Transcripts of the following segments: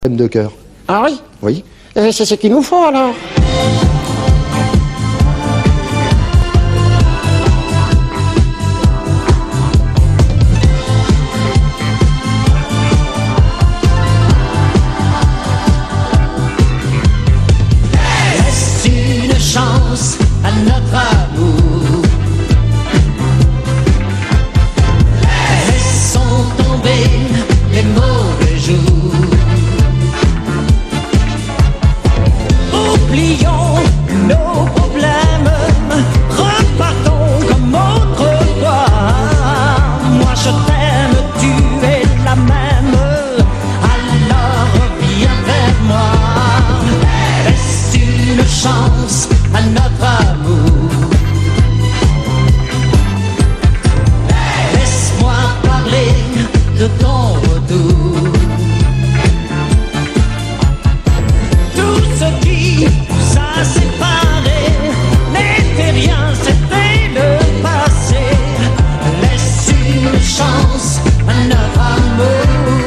de cœur. Ah oui? Oui. C'est ce qu'il nous faut alors. Est-ce une chance à notre amour? Laissons tomber les mauvais jours. Oublions nos problèmes, repartons comme autrefois. Moi je t'aime, tu es la même, alors reviens vers moi. Est-ce une chance à notre amour? Laisse-moi parler de ton retour. Tout ce qui nous a séparés n'était rien, c'était le passé. Laisse une chance à notre amour.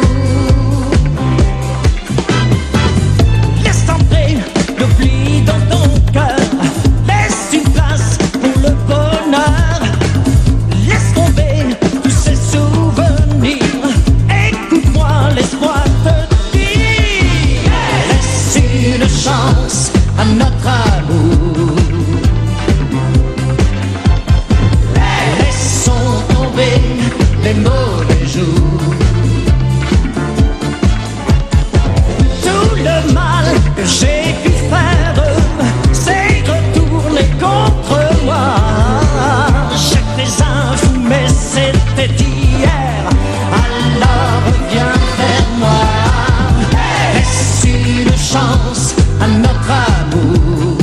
Laisse entrer l'oubli dans ton cœur. Laisse une place pour le bonheur. Laisse tomber tous ces souvenirs. Écoute-moi, laisse-moi te dire. Laisse une chance à notre amour. Laissons tomber les mauvais jours. Tout le mal que j'ai pu faire, c'est retourner contre moi. Chaque des infos, mais c'était hier. Alors reviens vers moi. Est-ce une chance à notre amour?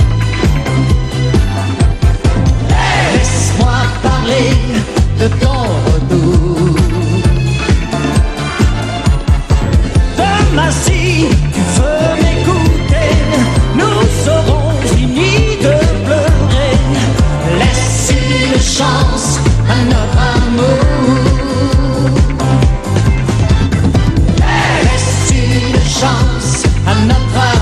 Laisse-moi parler de ton retour. Demain si tu veux m'écouter, nous serons finis de pleurer. Laisse une chance à notre amour. Laisse une chance à notre amour.